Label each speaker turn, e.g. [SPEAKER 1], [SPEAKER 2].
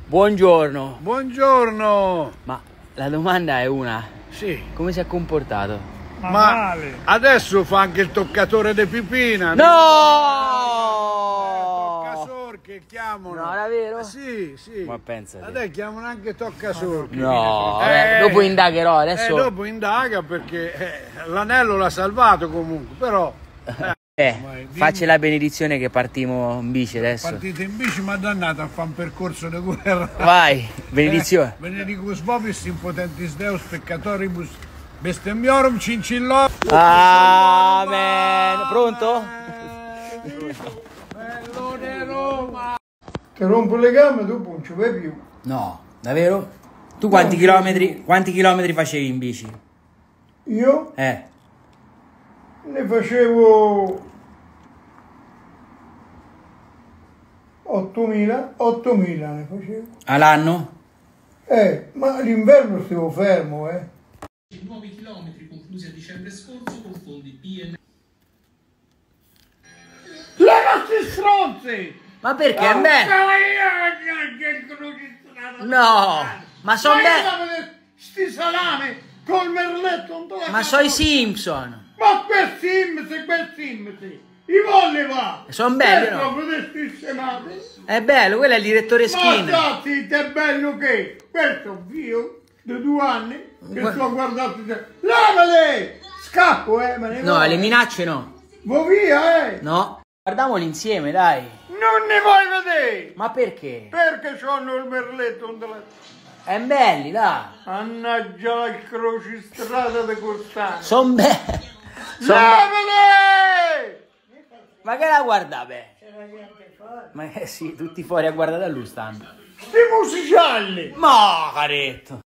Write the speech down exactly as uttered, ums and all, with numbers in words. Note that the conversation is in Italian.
[SPEAKER 1] Buongiorno.
[SPEAKER 2] Buongiorno.
[SPEAKER 1] Ma la domanda è una.
[SPEAKER 2] Sì.
[SPEAKER 1] Come si è comportato?
[SPEAKER 2] Ma, Ma adesso fa anche il toccatore di pipina.
[SPEAKER 1] No!
[SPEAKER 2] Eh, toccasor che chiamano.
[SPEAKER 1] No, davvero?
[SPEAKER 2] Eh, sì, sì.
[SPEAKER 1] Ma pensate.
[SPEAKER 2] Adesso chiamano anche toccasor.
[SPEAKER 1] No,
[SPEAKER 2] eh,
[SPEAKER 1] eh, dopo indagherò adesso.
[SPEAKER 2] Eh, dopo indaga perché eh, l'anello l'ha salvato comunque, però... Eh.
[SPEAKER 1] Eh, faccia la benedizione che partiamo in bici adesso.
[SPEAKER 2] Partite in bici, ma dannata a fare un percorso di guerra.
[SPEAKER 1] Vai, benedizione.
[SPEAKER 2] Eh, benedicus vobis impotentis Deus peccatoribus bestemmiorum cincillo.
[SPEAKER 1] Amen. Pronto?
[SPEAKER 2] Bello di Roma.
[SPEAKER 3] Ti rompo le gambe, dopo non ci vai più.
[SPEAKER 1] No, davvero? Tu quanti
[SPEAKER 3] No,
[SPEAKER 1] chilometri, quanti chilometri facevi in bici?
[SPEAKER 3] Io
[SPEAKER 1] Eh.
[SPEAKER 3] ne facevo ottomila, ottomila ne facevo.
[SPEAKER 1] All'anno?
[SPEAKER 3] Eh, ma l'inverno stavo fermo, eh.
[SPEAKER 4] Nuovi chilometri conclusi a dicembre scorso con fondi P N.
[SPEAKER 2] Levati stronzi!
[SPEAKER 1] Ma perché? Oh, beh. No, ma sono belli.
[SPEAKER 3] Sti salame col merletto.
[SPEAKER 1] Ma so i Simpson.
[SPEAKER 3] Ma quel Sims, quel Sims, i volle va.
[SPEAKER 1] Sono belli, no? È bello, quello è il direttore Skinner.
[SPEAKER 3] Ma sì, è bello che questo figlio di due anni che
[SPEAKER 1] Gua-
[SPEAKER 3] sto guardando. Lavale! Scappo, eh, me ne
[SPEAKER 1] No,
[SPEAKER 3] vai.
[SPEAKER 1] le minacce no.
[SPEAKER 3] Vo via, eh!
[SPEAKER 1] No. Guardiamoli insieme, dai.
[SPEAKER 3] Non ne vuoi vedere!
[SPEAKER 1] Ma perché?
[SPEAKER 3] Perché c'hanno il merletto on the-
[SPEAKER 1] È belli, dai.
[SPEAKER 3] Mannaggia il crocistrata di Corsano!
[SPEAKER 1] Sono belli. Son...
[SPEAKER 3] Lavale!
[SPEAKER 1] Ma che la guardate? Ma eh sì, tutti fuori a guardare a lui stanno.
[SPEAKER 3] Sti musicialli!
[SPEAKER 1] Ma caretto.